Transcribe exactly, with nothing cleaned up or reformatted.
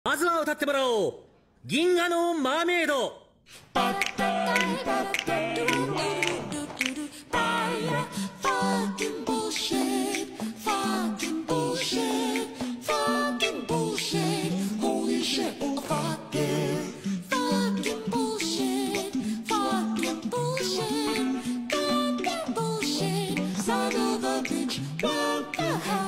まずは歌ってもらおう。銀河のマーメイド。 Son of a bitch, what the hell?